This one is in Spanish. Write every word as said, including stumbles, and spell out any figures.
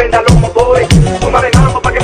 prenda los motores. Toma de mambo pa' que